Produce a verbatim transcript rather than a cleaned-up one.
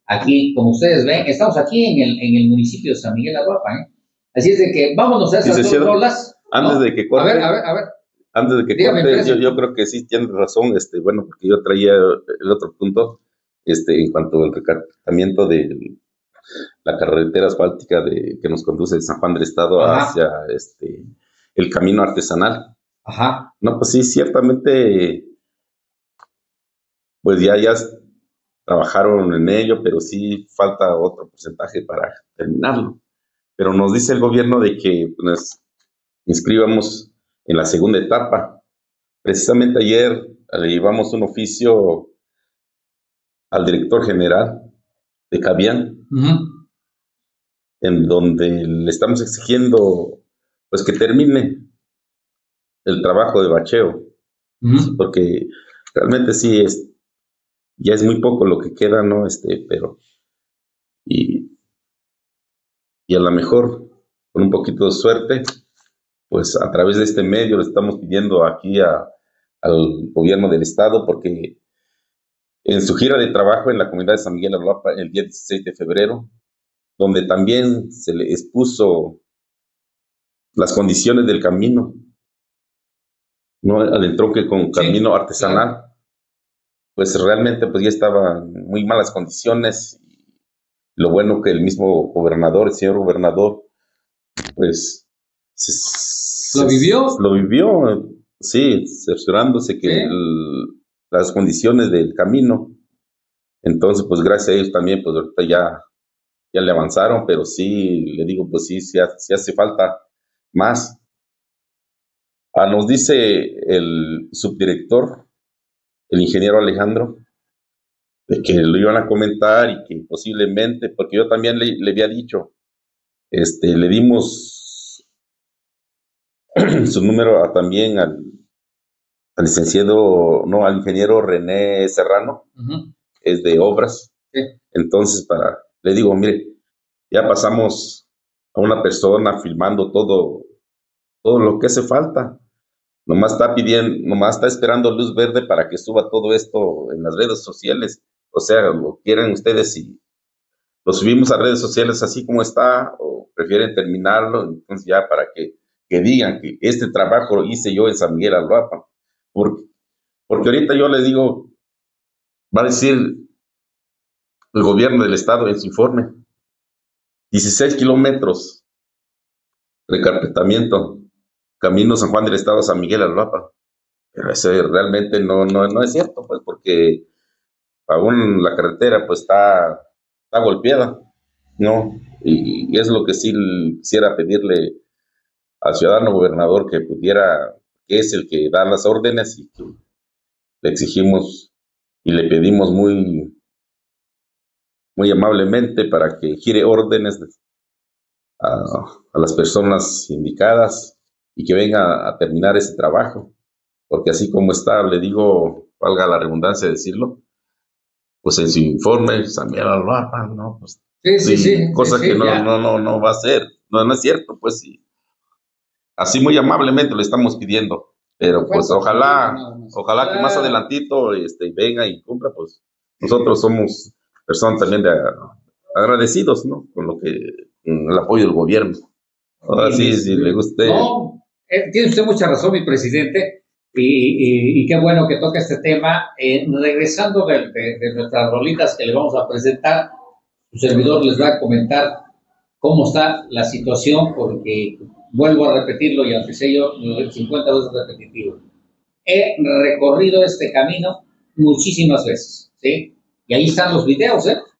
aquí, como ustedes ven, estamos aquí en el, en el municipio de San Miguel Aruapa, ¿eh? Así es de que vámonos a esas dos rolas. Antes ¿no? de que corte, a ver, a ver, a ver. Antes de que Dígame, corte, yo, yo creo que sí tienes razón, este, bueno, porque yo traía el otro punto, este, en cuanto al recatamiento de la carretera asfáltica de, que nos conduce de San Juan del Estado Ajá. hacia este, el camino artesanal. Ajá. No, pues sí, ciertamente, pues ya, ya trabajaron en ello, pero sí falta otro porcentaje para terminarlo. Pero nos dice el gobierno de que nos inscribamos en la segunda etapa. Precisamente ayer le llevamos un oficio al director general de Cabián, uh-huh. en donde le estamos exigiendo pues que termine el trabajo de bacheo, uh-huh. porque realmente sí es, ya es muy poco lo que queda, ¿no? Este, pero y, y a lo mejor con un poquito de suerte, pues a través de este medio le estamos pidiendo aquí a, al gobierno del estado, porque en su gira de trabajo en la comunidad de San Miguel Aruapa el día dieciséis de febrero, donde también se le expuso las condiciones del camino, ¿no? Al entronque con camino sí, artesanal, claro. Pues realmente pues ya estaban muy malas condiciones. Lo bueno que el mismo gobernador, el señor gobernador, pues se, ¿Lo vivió? Se, lo vivió, sí, cerciorándose que ¿Sí? el, las condiciones del camino. Entonces, pues gracias a ellos también, pues ahorita ya, ya le avanzaron, pero sí, le digo, pues sí, sí, sí hace falta más. Ah, nos dice el subdirector, el ingeniero Alejandro, de que lo iban a comentar y que posiblemente, porque yo también le, le había dicho, este, le dimos su número a, también al, al licenciado, no, al ingeniero René Serrano, uh-huh. es de obras. Sí. Entonces, para, le digo, mire, ya pasamos a una persona filmando todo, todo lo que hace falta. Nomás está pidiendo, nomás está esperando luz verde para que suba todo esto en las redes sociales. O sea, lo quieren ustedes y lo subimos a redes sociales así como está, o prefieren terminarlo, entonces ya para que, que digan que este trabajo lo hice yo en San Miguel Aruapa. Porque, porque ahorita yo le digo, va a decir el gobierno del estado en su informe, dieciséis kilómetros de carpetamiento, camino San Juan del Estado a San Miguel Aruapa. Pero eso realmente no, no, no es cierto, pues, porque aún la carretera pues está, está golpeada, ¿no? Y, y es lo que sí quisiera pedirle al ciudadano gobernador que pudiera, que es el que da las órdenes y que le exigimos y le pedimos muy, muy amablemente para que gire órdenes a, a las personas indicadas y que venga a terminar ese trabajo. Porque así como está, le digo, valga la redundancia de decirlo, pues en su informe, San Miguel Aruapa, ¿no? Pues, sí, sí, sí. Cosa sí, que sí, no, no, no, no va a ser, no, no es cierto, pues sí. Así muy amablemente lo estamos pidiendo, pero pues ojalá, ojalá que más adelantito este, venga y cumpla, pues nosotros somos personas también de, agradecidos, ¿no? Con lo que, con el apoyo del gobierno. Ahora sí, si le guste. No, eh, tiene usted mucha razón, mi presidente. Y, y, y qué bueno que toca este tema. Eh, regresando de, de, de nuestras rolitas que le vamos a presentar, su servidor les va a comentar cómo está la situación, porque vuelvo a repetirlo y aunque sé yo cincuenta veces repetitivo. He recorrido este camino muchísimas veces, ¿sí? Y ahí están los videos, ¿eh?